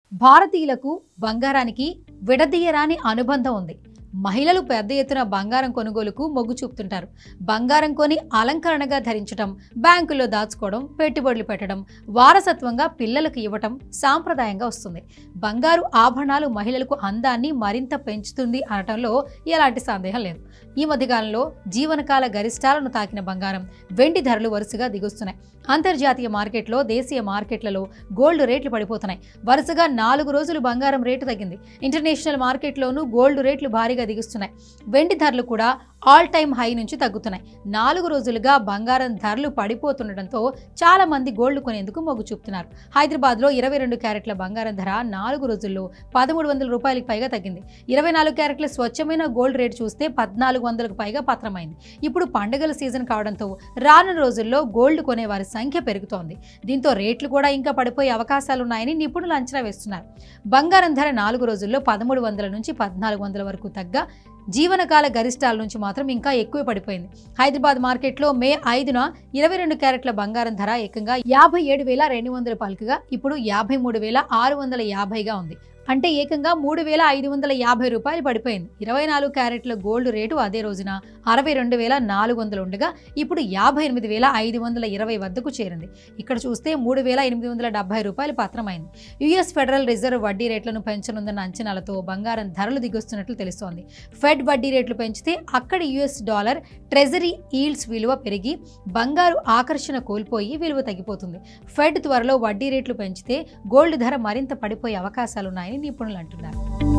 భారతీయులకు బంగారానికి విడదీయరాని అనుబంధం ఉంది. మహిళలు పెద్ద ఎత్తున బంగారం కొనుగోలుకు మొగ్గు చూపుతుంటారు. బంగారం కొని అలంకరణగా ధరించడం, బ్యాంకుల్లో దాచుకోవడం, పెట్టుబడులు పెట్టడం, వారసత్వంగా పిల్లలకు ఇవ్వటం సాంప్రదాయంగా వస్తుంది. బంగారు ఆభరణాలు మహిళలకు అందాన్ని మరింత పెంచుతుంది అనటంలో ఎలాంటి సందేహం లేదు. ఈ మధ్యకాలంలో జీవనకాల గరిష్టాలను తాకిన బంగారం, వెండి ధరలు వరుసగా దిగొస్తున్నాయి. అంతర్జాతీయ మార్కెట్లో, దేశీయ మార్కెట్లలో గోల్డ్ రేట్లు పడిపోతున్నాయి. వరుసగా 4 రోజులు బంగారం రేటు తగ్గింది. ఇంటర్నేషనల్ మార్కెట్లోనూ గోల్డ్ రేట్లు భారీగా దిగుస్తున్నాయి. వెండి ధరలు కూడా ఆల్ టైమ్ హై నుంచి తగ్గుతున్నాయి. 4 రోజులుగా బంగారం ధరలు పడిపోతుండటంతో చాలా మంది గోల్డ్ కొనేందుకు మొగ్గు చూపుతున్నారు. హైదరాబాద్లో 22 క్యారెట్ల బంగారం ధర 4 రోజుల్లో 1300 రూపాయలకు పైగా తగ్గింది. 24 క్యారెట్ల స్వచ్ఛమైన గోల్డ్ రేటు చూస్తే 1400కు పైగా పత్రమైంది. ఇప్పుడు పండుగల సీజన్ కావడంతో రానున్న రోజుల్లో గోల్డ్ కొనే వారి సంఖ్య పెరుగుతోంది. దీంతో రేట్లు కూడా ఇంకా పడిపోయే అవకాశాలున్నాయని నిపుణులు అంచనా వేస్తున్నారు. బంగారం ధర 4 రోజుల్లో 1300 నుంచి 1400 వరకు తగ్గ జీవనకాల గరిష్టాల నుంచి మాత్రం ఇంకా ఎక్కువ పడిపోయింది. హైదరాబాద్ మార్కెట్లో మే 5న 22 క్యారెట్ల బంగారం ధర ఏకంగా 57,200 రూపాయలుగా ఇప్పుడు 53,650గా ఉంది. అంటే ఏకంగా 3,550 రూపాయలు పడిపోయింది. 24 క్యారెట్ల గోల్డ్ రేటు అదే రోజున 62,400 ఉండగా ఇప్పుడు 58,520 వద్దకు చేరింది. ఇక్కడ చూస్తే 3,870 రూపాయలు పత్రమైంది. యుఎస్ ఫెడరల్ రిజర్వ్ వడ్డీ రేట్లను పెంచనుందన్న అంచనాలతో బంగారం ధరలు దిగొస్తున్నట్లు తెలుస్తోంది. ఫెడ్ వడ్డీ రేట్లు పెంచితే అక్కడి యుఎస్ డాలర్ ట్రెజరీ ఈల్డ్స్ విలువ పెరిగి బంగారు ఆకర్షణ కోల్పోయి విలువ తగ్గిపోతుంది. ఫెడ్ త్వరలో వడ్డీ రేట్లు పెంచితే గోల్డ్ ధర మరింత పడిపోయే అవకాశాలున్నాయని నిపుణులు అంటున్నారు.